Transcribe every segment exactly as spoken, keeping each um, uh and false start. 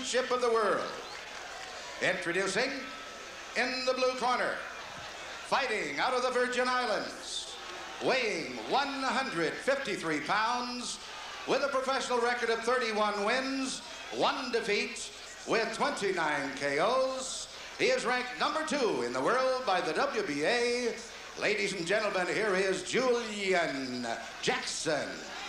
Championship of the World. Introducing, in the blue corner, fighting out of the Virgin Islands, weighing one hundred fifty-three pounds, with a professional record of thirty-one wins, one defeat, with twenty-nine K Os. He is ranked number two in the world by the W B A. Ladies and gentlemen, here is Julian Jackson.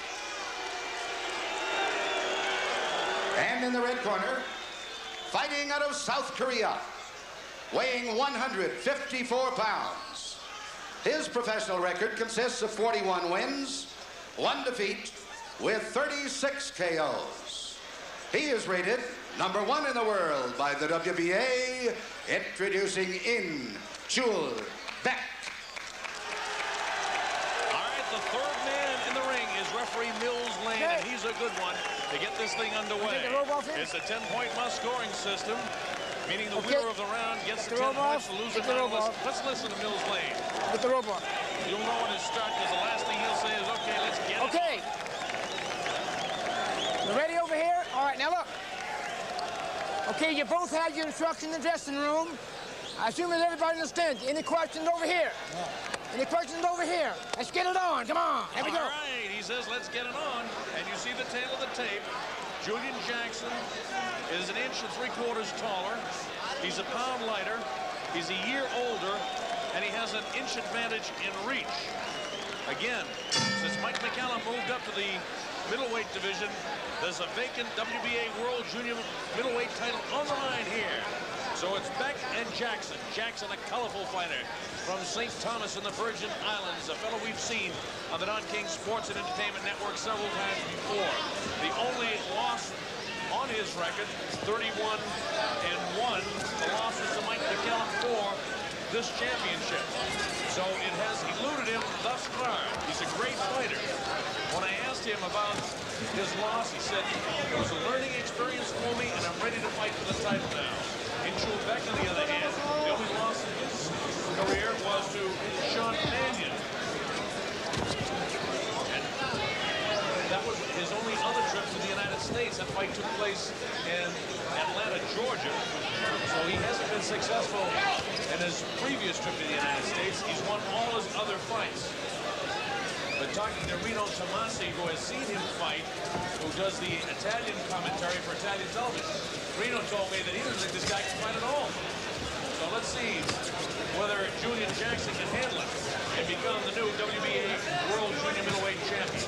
And in the red corner, fighting out of South Korea, weighing one hundred fifty-four pounds. His professional record consists of forty-one wins, one defeat, with thirty-six K Os. He is rated number one in the world by the W B A, introducing In Chul Beck. All right, the third man in the ring is referee Mills Lane, and he's a good one to get this thing underway. It's a ten-point must scoring system, meaning the okay. winner of the round gets the ten points, the loser the down. Let's, let's listen to Mills Lane. Get the rope off. You'll know when to start, because the last thing he'll say is, okay, let's get okay. it. Okay. You ready over here? All right, now look. Okay, you both had your instructions in the dressing room. I assume that everybody understands. Any questions over here? Yeah. Any questions over here? Let's get it on. Come on. Here we go. All right. He says, let's get it on. And you see the tail of the tape. Julian Jackson is an inch and three quarters taller. He's a pound lighter. He's a year older. And he has an inch advantage in reach. Again, since Mike McCallum moved up to the middleweight division, there's a vacant W B A World Junior middleweight title on the line here. So it's Beck and Jackson. Jackson, a colorful fighter from Saint Thomas in the Virgin Islands, a fellow we've seen on the Don King Sports and Entertainment Network several times before. The only loss on his record, thirty-one and one. The loss was to Mike McCallum for this championship. So it has eluded him thus far. He's a great fighter. When I asked him about his loss, he said, it was a learning experience for me, and I'm ready to fight for the title now. In Chul Beck, on the other hand, the only loss in his career was to Sean Mannion. And that was his only other trip to the United States. That fight took place in Atlanta, Georgia. So he hasn't been successful in his previous trip to the United States. He's won all his other fights. But talking to Reno Tomasi, who has seen him fight, who does the Italian commentary for Italian television, Reno told me that he doesn't think this guy can fight at all. So let's see whether Julian Jackson can handle it and become the new W B A World Junior Middleweight Champion.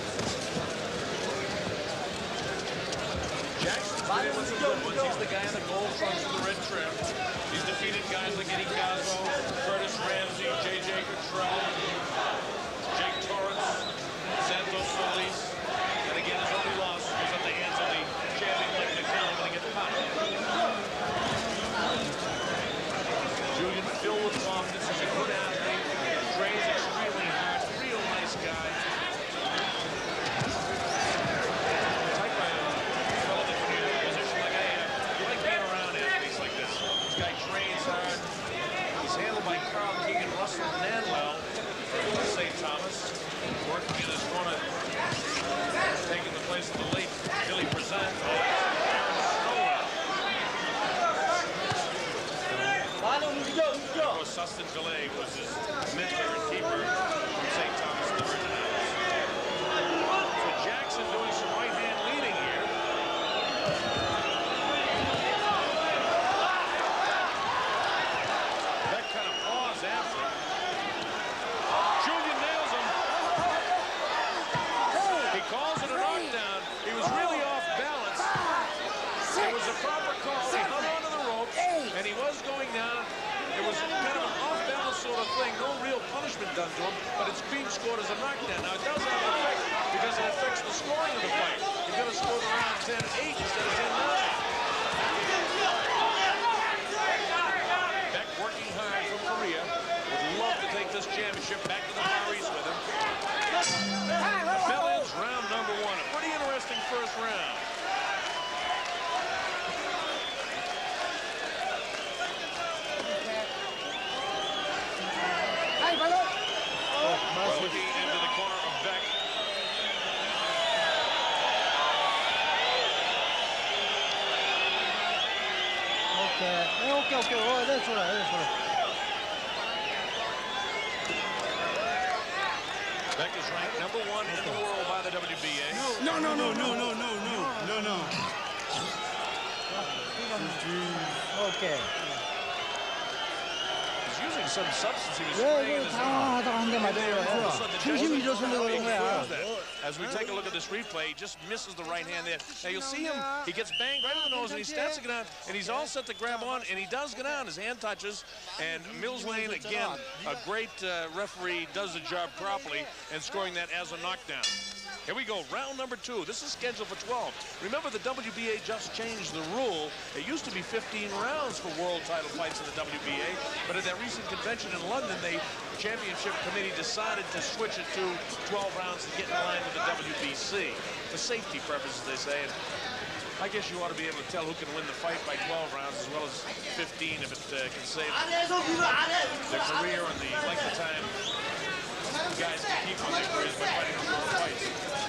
Jackson's been with some good ones. He's the guy in the gold trunks with the red trim. He's defeated guys like Eddie Gazo, Curtis Ramsey, J J Cottrell, Jake Torrance, Santos Solis, and again his only loss was at the hands of the champion Mike McCallum when he gets popped. Julian filled with confidence. He's a good athlete. Trains extremely hard. Real nice guy. Type of fellow that when you're in a position like I am, you like being around athletes like this. This guy trains hard. He's handled by Carl King and Russell Nanwell from Saint Thomas, working in his corner, taking the place of the late Billy Present. Aaron Snowell. Of course, Sustin Delay was his mentor and keeper from Saint Thomas in the Virgin Islands. So Jackson doing some right-hand leading here. That kind of pause after. Julian nails him. He calls it a knockdown. He was really off balance. It was a proper call. He hung onto the ropes, and he was going down. It was kind of an off-balance sort of thing. No real punishment done to him, but it's being scored as a knockdown. Now, it does have an effect because it affects the scoring of the fight. You're going to score around ten eight instead of ten nine. Beck working hard from Korea. Would love to take this championship back to the Far East with him. Fill-ins round number one. A pretty interesting first round. Well, looking into the corner of Beck. 오케이. 네, 오케이, 오케이. 어, 네, 좋아요. 네, 좋아요. Beck is ranked number one in the world by the W B A. No, no, no, no, no, no, no, no, no. 오케이. He's using some substance. He was 왜, spraying 왜 in his arm. 당황하다가 한 대 맞아요. 중심 잃어서 그런 거야. As we take a look at this replay, he just misses the right hand there. Now you'll see him, he gets banged right in the nose and he starts to get down and he's all set to grab on and he does get down. His hand touches and Mills Lane, again, a great uh, referee, does the job properly and scoring that as a knockdown. Here we go, round number two. This is scheduled for twelve. Remember, the W B A just changed the rule. It used to be fifteen rounds for world title fights in the W B A, but at that recent convention in London, the championship committee decided to switch it to twelve rounds to get in line with the W B C. For safety purposes, they say. And I guess you ought to be able to tell who can win the fight by twelve rounds as well as fifteen if it uh, can save their career and the length of time guys can keep on their careers by fighting twelve fights.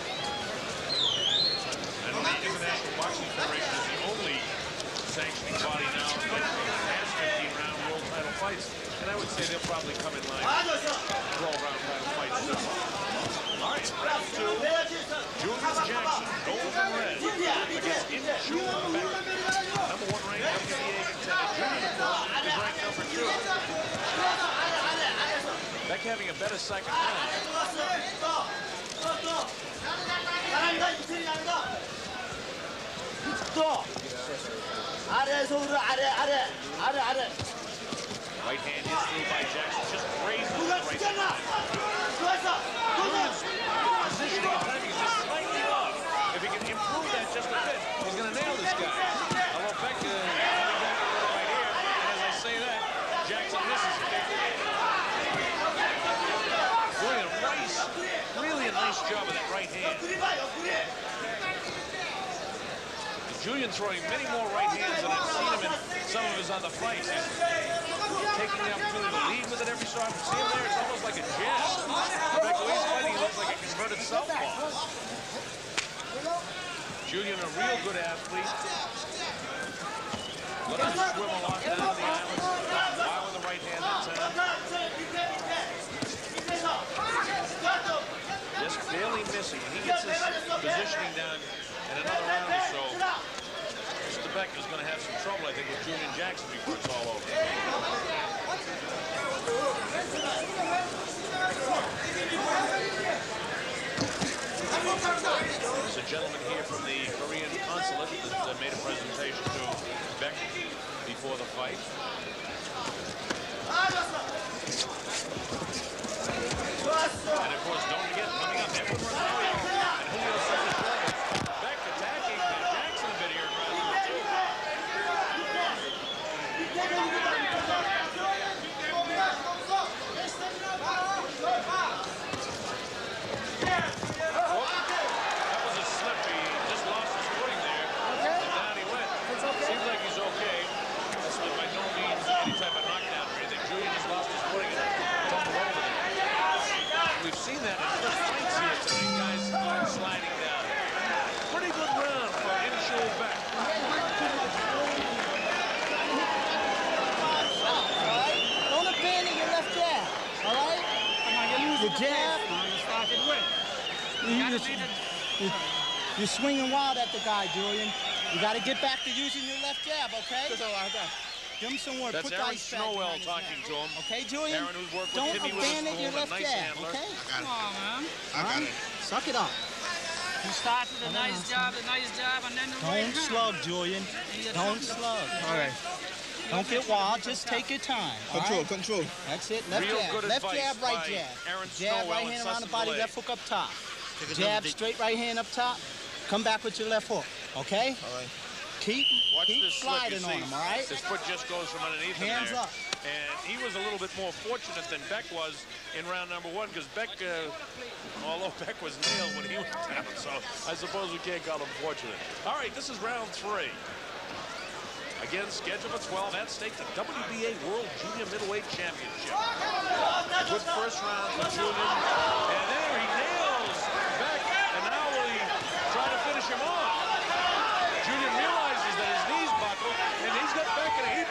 I know the International Boxing Federation is the only sanctioning body now that has fifteen round world title fights. And I would say they'll probably come in line with twelve round title fights too. All right, round two. Julius Jackson, gold and red, against Inchul Beck. Number one ranked W B A contender. Julius, of course, is ranked number two. Beck having a better second round. Right hand is through by Jackson, just raises the right hand. Positioning and timing is just slightly off. If he can improve that just a bit, he's going to nail this guy. Although Beck uh, coming back a little right here, and as I say that, Jackson misses it. Doing a nice, really a nice job with that right hand. Julian throwing many more right hands than I've seen him in some of his other fights. He's taking the opportunity to lead with it every so often. See him there, it's almost like a jab. Beck, the way he's fighting, he looks like a converted southpaw. Julian, a real good athlete. Let him swim a lot down the islands, while with the right hand at time. Just barely missing. When he gets his positioning down in another round or so, Mister Beck is going to have some trouble, I think, with Julian Jackson before it's all over. There's a gentleman here from the Korean consulate that uh, made a presentation to Beck before the fight. And of course, don't forget, coming up, Edward Rosario and Julio Cesar Chavez. Beck attacking Jackson a bit here in round number two. Oh, that was a slip. He just lost his footing there. And down he went. Seems like he's okay. That's by no means any type of knockdown or anything. Julian just lost his footing and tumbled over there. We've seen that in first fights here tonight, guys sliding down. Pretty good round for Inchul Beck. Don't abandon your left jab, all right? Your jab. You just, you, you're swinging wild at the guy, Julian. You got to get back to using your left jab, okay? Give him some work. That's Put Aaron the ice pack Snowell behind his talking neck. to him. Okay, Julian? Aaron, who's worked with Don't Timmy abandon your Witherspoon, a left nice jab, handler. okay? Come on, man. I got it. Suck it up. You start with a nice job, a nice job, and then the right Don't hand. slug, Julian. Don't slug. All right. Don't get wild. Just take your time. all Control, right? control. That's it. Left Real jab. good Left advice jab, right by jab. Aaron Jab, Snowell right and hand around the Sussex body, Blade. left hook up top. Jab, straight right hand up top. Come back with your left hook, okay? All right. Keep, Watch keep this slip, you sliding see, on him, all right? his foot just goes from underneath him Hands there. up. And he was a little bit more fortunate than Beck was in round number one, because Beck, uh, although Beck was nailed when he went down, so I suppose we can't call him fortunate. All right, this is round three. Again, scheduled for twelve, at stake the W B A World Junior Middleweight Championship. A good first round for Julian, and there he nails Beck, and now will he try to finish him off? Julian realizes that his knees buckled, and he's got Beck in a heap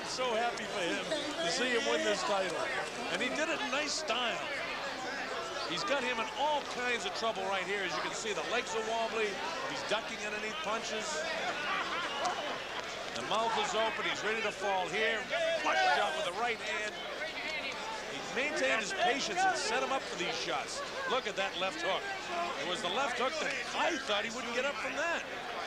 I'm so happy for him to see him win this title. And he did it in nice style. He's got him in all kinds of trouble right here. As you can see, the legs are wobbly. He's ducking underneath punches. The mouth is open. He's ready to fall here. Flush shot with the right hand. He maintained his patience and set him up for these shots. Look at that left hook. It was the left hook that I thought he wouldn't get up from that.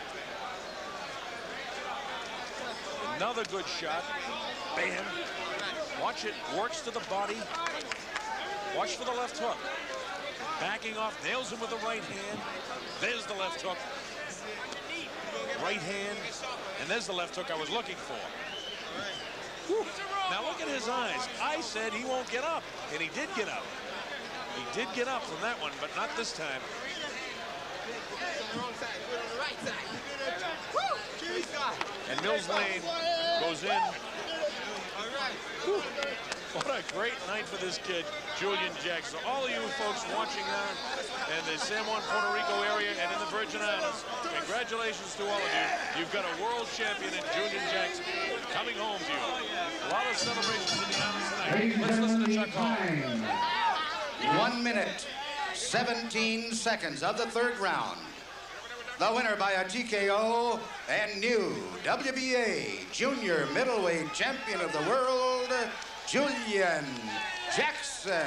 Another good shot. Bam. Watch it. Works to the body. Watch for the left hook. Backing off. Nails him with the right hand. There's the left hook. Right hand. And there's the left hook I was looking for. Whew. Now look at his eyes. I said he won't get up. And he did get up. He did get up from that one, but not this time. And Mills Lane goes in. Whew. What a great night for this kid, Julian Jackson. All of you folks watching now in the San Juan, Puerto Rico area and in the Virgin Islands, congratulations to all of you. You've got a world champion in Julian Jackson coming home to you. A lot of celebrations in the islands tonight. Let's listen to Chuck Hall. One minute, seventeen seconds of the third round. The winner by a T K O and new W B A Junior Middleweight Champion of the World, Julian Jackson.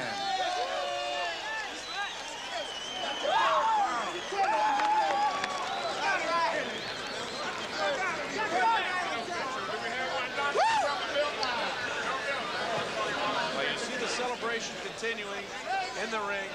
Well, you see the celebration continuing in the ring.